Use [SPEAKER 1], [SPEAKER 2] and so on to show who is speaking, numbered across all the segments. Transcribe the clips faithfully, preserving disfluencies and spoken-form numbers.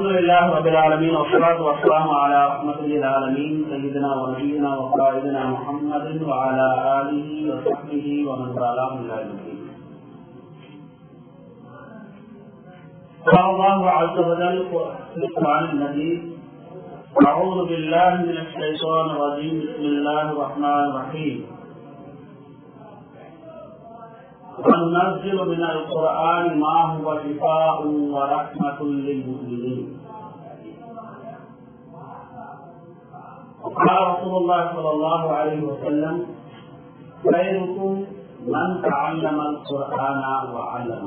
[SPEAKER 1] الحمد لله رب العالمين والصلاة والسلام على رحمة للعالمين سيدنا ونبينا وقائدنا محمد وعلى آله وصحبه ومن والاه إلى يوم الدين. قال الله عز وجل في القرآن المجيد: أعوذ بالله من الشيطان الرجيم بسم الله الرحمن الرحيم وننزل من القرآن ما هو شفاء ورحمة للمؤمنين. قال رسول الله صلى الله عليه وسلم: خيركم من تعلم القرآن وعلمه.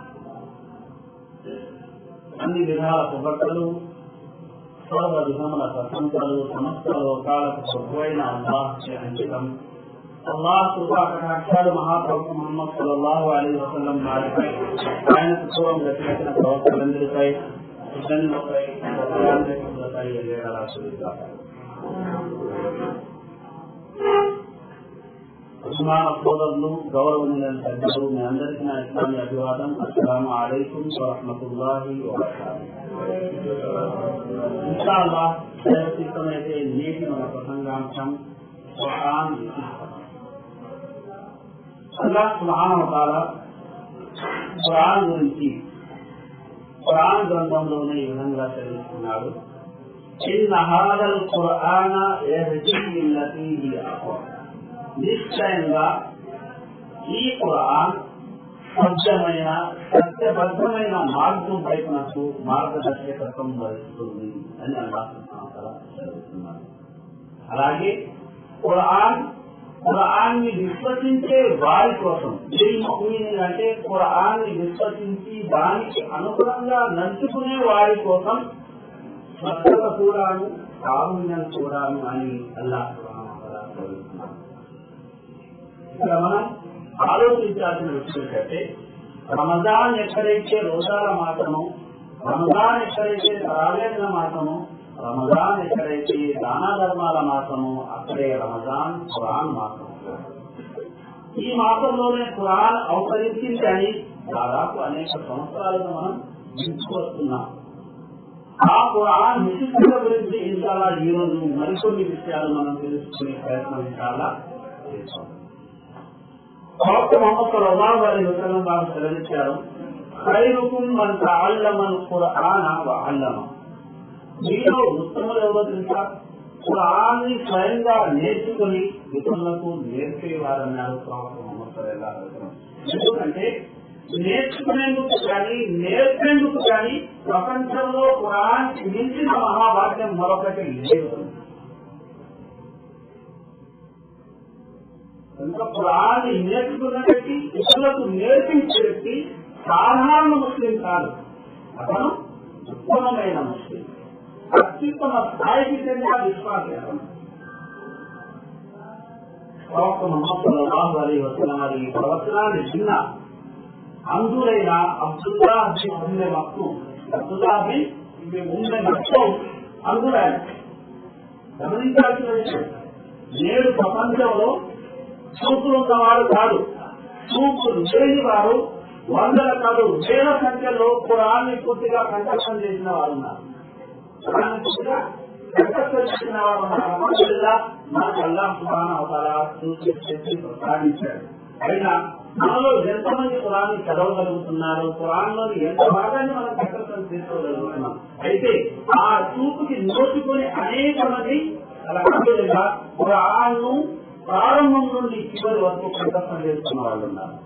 [SPEAKER 1] అన్ని విధాల శుభక్తులు సర్వ విధముల ప్రశంసలు సమస్త లోకాలకు ప్రభువైన అల్లాహ్కి అంకితం. అల్లాహ్ కృపా కటాక్షాలు మహాప్రభు ముహమ్మద్ సల్లల్లాహు అలైహి వసల్లం వారిపై, ఆయనకు పూర్వం రచించిన ప్రవక్తలందరిపై, సుజనులపై, ప్రజాంతకులపై ఎల్లవేళలా కురియుగాక. ఉస్మాన సోదరులు, గౌరవనీయులైన పెద్దలు, మీ అందరికీ నా ఇస్లామీ అభివాదం. అస్సలాము అలైకుం వరహ్మతుల్లాహి వబరకాతుహు. ఇన్షాఅల్లాహ్ అయితే నేటి మన ప్రసంగాంశం ఖురాన్. అల్లాహ్ సుబ్హానహు వ తఆలా ఖురాన్ గురించి ఖురాన్ గ్రంథంలోనే ఈ విధంగా చదివిస్తున్నాడు: ఇన్న హాదల్ ఖురాన యహ్దీ లిల్లతీ హియ అఖ్వమ్. నిశ్చయంగా ఈ ఖురాన్ సత్యమైన సత్యబద్ధమైన మార్గం వైపునకు మార్గదర్శకత్వం వహిస్తుంది అని అల్లాహ్ సుబ్హానహు వ తఆలా చదువుతున్నారు. అలాగే ఖురాన్ ఖురాన్ని విశ్వసించే వారి కోసం, అంటే ఖురాన్ని విశ్వసించి దానికి అనుగుణంగా నడుచుకునే వారి కోసం స్వచ్ఛత కూడాను, కారుణ్యం కూడాను అని అల్లాహ్ సుబ్హానహు వ తఆలా చదువుతున్నారు. ఇక్కడ మనం ఆలోచించాల్సిన విషయం ఏంటంటే, రమజాన్ ఎక్కడైతే రోజాల మాత్రమో, రమజాన్ ఎక్కడైతే తరావేల మాత్రమో, రమజాన్ ఎక్కడైతే దాన ధర్మాల మాసము, అక్కడే రమజాన్ ఖురాన్ మాసం. ఈ మాసంలోనే ఖురాన్ అవతరించింది అని దాదాపు అనేక సంవత్సరాలుగా మనం తెలుసుకొస్తున్నాం. ఆ ఖురాన్ విశిష్టత గురించి ఇంతలా ఈ రోజు మరికొన్ని విషయాలు మనం తెలుసుకునే ప్రయత్నం చాలా చేస్తాం. ప్రవక్త ముహమ్మద్ సల్లల్లాహు అలైహి వసల్లం వారు సెలవిచ్చారు: ఖైరుకుం మన్ తఅల్లమల్ ఖురాన వ అల్లమ. మీలో ఉత్తములు ఎవరో తెలుసా? ఖురాన్ని స్వయంగా నేర్చుకుని ఇతరులకు నేర్పేవారన్నారు ప్రవక్త ముహమ్మద్ సల్లల్లాహు అలైహి వసల్లం. ఎందుకంటే నేర్చుకునేందుకు కానీ నేర్పేందుకు కానీ ప్రపంచంలో ఖురాన్ మించిన మహాభాగ్యం మరొకటి లేదు. కనుక ఖురాన్ని నేర్చుకున్న వ్యక్తి, ఇతరులకు నేర్పించే వ్యక్తి సాధారణ ముస్లిం కాదు, అతను ఉత్తమమైన ముస్లిం, అత్యుత్తమ స్థాయికి చెందిన విశ్వాసం. ప్రవక్త ముహమ్మద్ సల్లల్లాహు అలైహి వసల్లం వారి ఈ ప్రవచనాన్ని చిన్న అంధులైన Abdullah bin Umm Maktoum Abdullah bin Umm Maktoum అంధులైన గమనించాల్సిన విషయం, నేడు ప్రపంచంలో చూపులు ఉన్నవారు కాదు, చూపు లేని వారు వందల కాదు వేల సంఖ్యలో ఖురాన్ని పూర్తిగా కంఠస్థం చేసిన వారు ఉన్నారు. పూర్తిగా కంఠస్థం చేసిన వారు ఉన్నారు. మనకు అల్లాహ్ సుబ్హానహు వ తఆలా చూసి చేసి ప్రసాదించాడు. అయినా మనలో ఎంతమంది ఖురాన్ని చదవగలుగుతున్నారు, ఖురాన్లోని ఎంత భాగాన్ని మనం కంఠస్థం చేసుకోగలుగుతున్నాం. అయితే ఆ చూపుకి నోచుకొని అనేక మంది అలా ఖురాన్ను ప్రారంభం నుండి చివరి వరకు కంఠస్థం చేసుకున్న వాళ్ళు ఉన్నారు.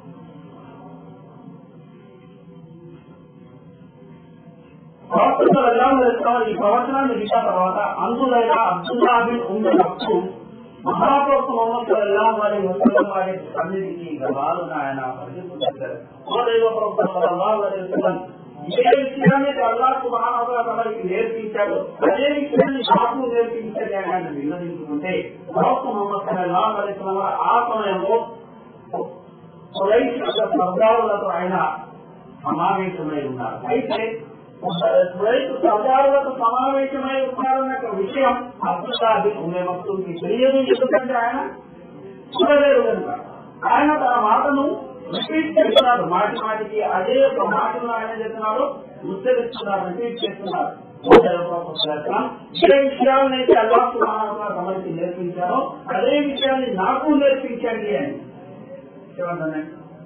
[SPEAKER 1] ఈ ప్రవచనాన్ని విన్న తర్వాత అందులైన అబ్దుల్లా బిన్ ఉమ్మె మక్తూమ్ మహాప్రభు ముహమ్మద్ సల్లల్లాహు అలైహి వసల్లం వారి సన్నిధికి గబాలను ఆయన పరిగెత్తుకొచ్చారు. ఓ దైవ ప్రవక్త సల్లల్లాహు అలైహి వసల్లం, ఏ విషయాన్ని అల్లాహ్ సుబ్హానహు వ తఆలా తమకి నేర్పించాడో అదే విషయాన్ని నాకు నేర్పించండి అని ఆయన విన్నవించుకుంటే, ప్రవక్త ముహమ్మద్ సల్లల్లాహు అలైహి వసల్లం ఆ సమయంలో ఖురైష్ సర్దారులతో ఆయన సమావేశమై ఉన్నారు. అయితే ఖురైష్ సర్దారులకు సమావేశమై ఉన్నారన్న విషయం అబ్దుల్లా బిన్ ఉమ్మె మక్తూమ్కి తెలియదు. ఎందుకంటే ఆయన చూడలేదు కనుక ఆయన తన మాటను రిపీట్ చేస్తున్నారు. మాటి మాటికి అదే ఒక మాటను ఆయన చెప్తున్నారు, ఉచ్చరిస్తున్నారు, రిపీట్ చేస్తున్నారు. ఏ విషయాలనైతే అల్లాహ్ సుబ్హానహు వ తఆలా తమకి నేర్పించారో అదే విషయాన్ని నాకు నేర్పించండి అని ఏమన్నాను.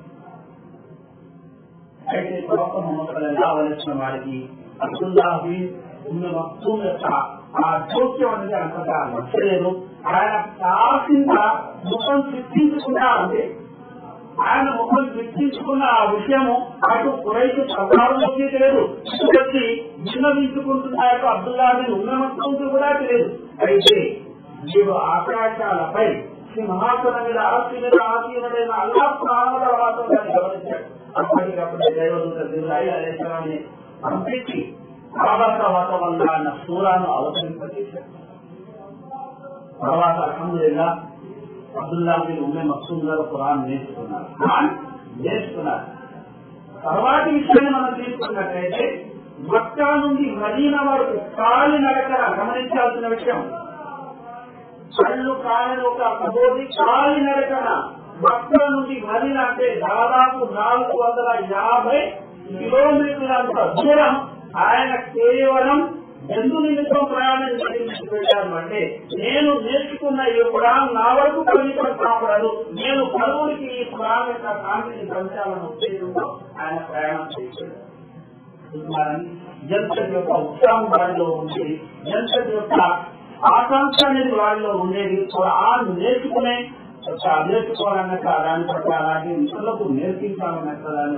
[SPEAKER 1] అయితే ప్రవక్త ముహమ్మద్ సల్లల్లాహు అలైహి వసల్లం వారికి అబ్దుల్లా బిన్ ఉమ్మే మక్తూమ్ యొక్క ఆ జోక్యం అనేది అంతగా నచ్చలేదు. ఆయన కాసిందా ముఖం సృష్టించుకున్నా అంటే ఆయన ముఖం సృష్టించుకున్న ఆ విషయము అటు కురైషు ప్రభావంలోకి తెలియదు, వచ్చి విన్నవించుకుంటున్న యొక్క అబ్దుల్లా బిన్ ఉమ్మే మక్తూమ్ కూడా తెలియదు. అయితే మీరు ఆకాశాలపై సింహాసన మీద ఆస్తి మీద ఆసీనుడైన అల్లాహ్ సుబ్హానహు వ తఆలా గమనించాడు. అప్పటికప్పుడు దైవదూత జిబ్రాయిల్ అలైహిస్సలాంని పంపించి ఆబసవతవల్ల అన్న సూరాను అవతరింపజేశాడు. తర్వాత అల్హమ్దులిల్లాహ్ అబ్దుల్లా బిన్ ఉమ్మే మక్తూమ్ గారు ఖురాన్ నేర్చుకున్నారు ఖురాన్ నేర్చుకున్నారు తర్వాతి విషయాన్ని మనం తీసుకున్నట్లయితే మక్కా నుండి మదీనా వరకు కాలి నడకన గమనించాల్సిన విషయం. కళ్ళు కాయలు ఒక కబోది కాలి నడకన మక్కా నుండి మదీనా అంటే దాదాపు నాలుగు వందల యాభై కిలోమీటర్లంత దూరం ఆయన కేవలం ఎందు నిమిత్తం ప్రయాణం చేసి పెట్టాను అంటే నేను నేర్చుకున్న ఈ ఖురాన్ నా వరకు పరిమితం కాకూడదు, నేను పలువురికి ఈ ఖురాన్ యొక్క కాంతిని పంచాలని ఉద్దేశంతో ఆయన ప్రయాణం చేశాడు. ఎంతటి యొక్క ఉత్సాహం వారిలో ఉండేది, ఎంతటి యొక్క ఆకాంక్ష అనేది వారిలో ఉండేది. ఖురాన్ నేర్చుకునే నేర్చుకోవాలన్నట్టు దాని పట్ల అలాంటి ఇతరులకు నేర్పించాలన్నట్టు దాని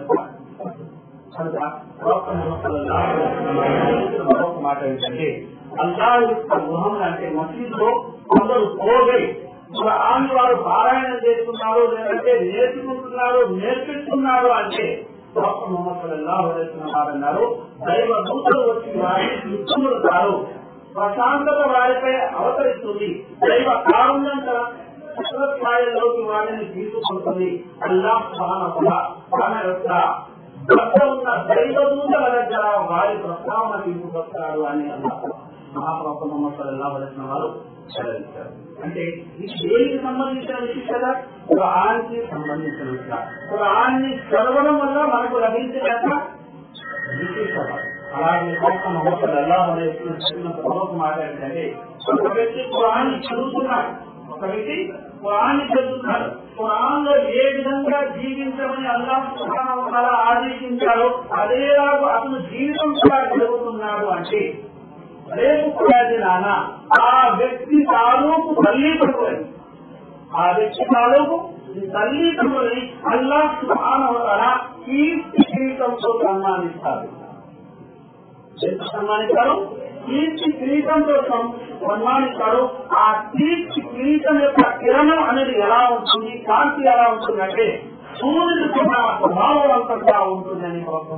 [SPEAKER 1] మరొక మాట ఏంటంటే అల్లాహ్ యొక్క గృహం అంటే మసీదులో కొందరు పోగై ఖురాన్ వారు పారాయణం చేస్తున్నారు, లేదంటే నేర్చుకుంటున్నారు, నేర్పిస్తున్నారు అంటే ప్రవక్త ముహమ్మద్ సల్లల్లాహు అలైహి వసల్లం అన్నారు దైవ దూతలు వచ్చి వారిని చుట్టుముడతారు, ప్రశాంతత వారిపై అవతరిస్తుంది, దైవ కారుణ్యం స్థాయిలోకి వారిని తీసుకుంటుంది. అల్లాహ్ సుబ్హానహు వ తఆలా తన యొక్క భర్త ఉన్న దైవ దూతల దగ్గర వారి ప్రస్తావన తీసుకొస్తారు అని అల్లాహ్ మహాప్రవక్త ముహమ్మద్ సల్లల్లాహు అలైహి వసల్లం వారు సెలవిచ్చారు. అంటే ఇది దేనికి సంబంధించిన విశిష్టత? ఖురాన్కి సంబంధించిన విషయం. ఖురాన్ని చదవడం వల్ల మనకు లభించిన విశిష్టత. అలాగే ప్రవక్త ముహమ్మద్ సల్లల్లాహు అలైహి వసల్లం చెప్పిన మరొక మాట ఏంటంటే ఒక వ్యక్తి ఖురాన్ని చదువుతున్నాడు, ఒక వ్యక్తి ఖురాన్ని చదువుతున్నాడు, ఖురాన్ లో ఏ విధంగా జీవించమని అల్లాహ్ సుబ్హానహు వ తఆలా ఆదేశించారో అదేలాగా అతను జీవితం కూడా జరుగుతున్నాడు అంటే రేపు ప్రయోజనాన ఆ వ్యక్తి తాలూకు తల్లిదండ్రులని ఆ వ్యక్తి తాలూకు తల్లిదండ్రులని అల్లాహ్ సుబ్హానహు వ తఆలా కీర్తి కిరీటంతో సన్మానిస్తారు. ఎంత సన్మానిస్తారు? కీర్తి కిరీటంతో సన్మానిస్తారు. ఆ కీర్తి కిరీటం యొక్క కిరణం అనేది ఎలా ఉంటుంది, కాంతి ఎలా ఉంటుందంటే సూర్యుడు కూడా ప్రభావవంతంగా ఉంటుందని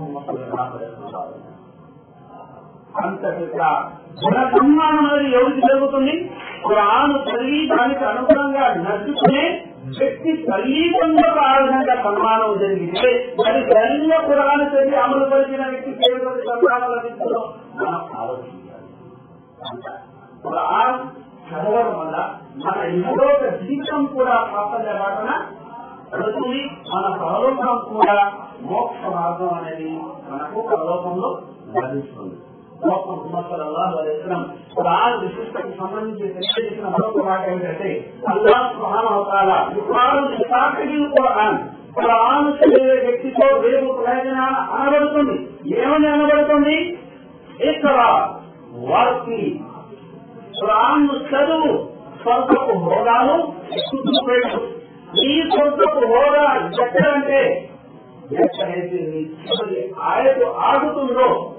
[SPEAKER 1] అంతటిగా గుణ సన్మానం అనేది ఎవరికి జరుగుతుంది? ఖురాన్ చదివి దానికి అనుగుణంగా నడుచుకునే వ్యక్తి తల్లిదండ్రులకు ఆ విధంగా సన్మానం జరిగితే మరి సరిగ్గా ఖురాన్ చదివి అమలు పరిచిన వ్యక్తికి ఏ విధంగా సన్మానం లభిస్తుందో మనం ఆలోచించాలి. ఖురాన్ చదవడం వల్ల మన ఇహలోక జీవితం కూడా సాఫల్యబాటన పడుతుంది, మన పరలోకం కూడా మోక్ష మార్గం అనేది మనకు పరలోకంలో లభిస్తుంది. ముహమ్మద్ సల్లల్లాహు అలైహి వసల్లం ఖురాన్ విశిష్టతకు సంబంధించి తెలియజేసిన మరొక మాట ఏంటంటే అల్లాహ్ సుబ్హానహు వ తఆలా ఖురాన్ ఖురాన్ చదివే వ్యక్తితో రేపు ప్రయోజనాలు అనబడుతుంది. ఏమని అనబడుతుంది? ఇక్కడ వారికి ఖురాన్ చదువు స్వర్గపు హోదాలు పెట్టు. ఈ స్వర్గపు హోదా ఎక్కడంటే ఎక్కడైతే నీ చివరి ఆయత ఆగుతుందో